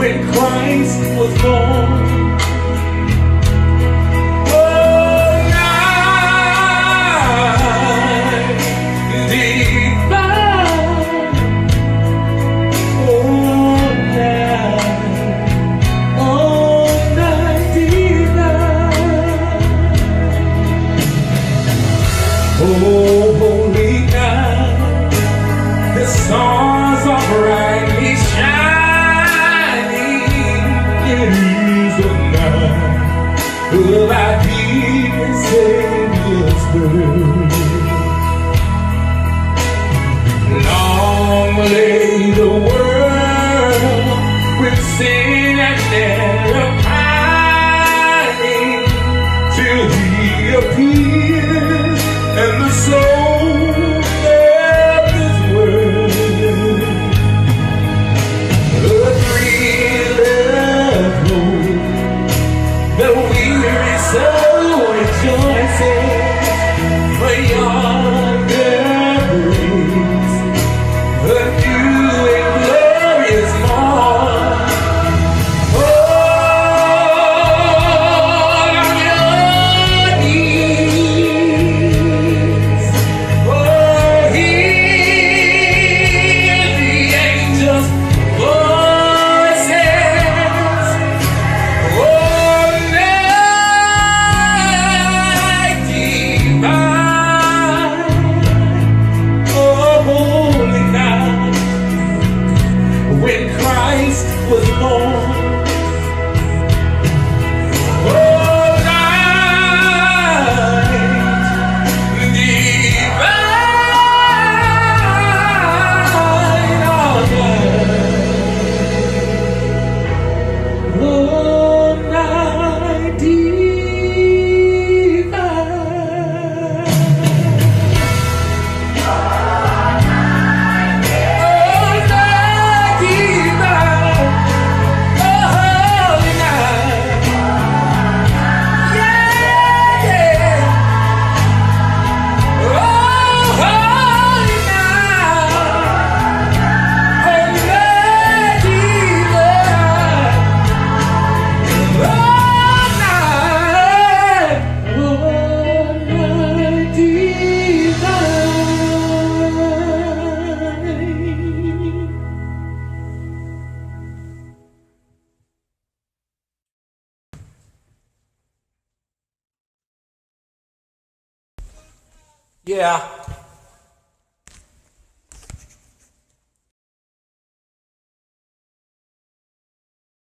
when Christ was born. Oh, holy night, the stars are brightly shining. It is the night of our dear Savior's birth. Long lay the world with sin and error pining, till He appeared and the soul of this world. A thrill of hope, the weary soul rejoices, for yonder breaks a new and glorious morn. Was born. Oh, night divine, oh, night divine. Yeah.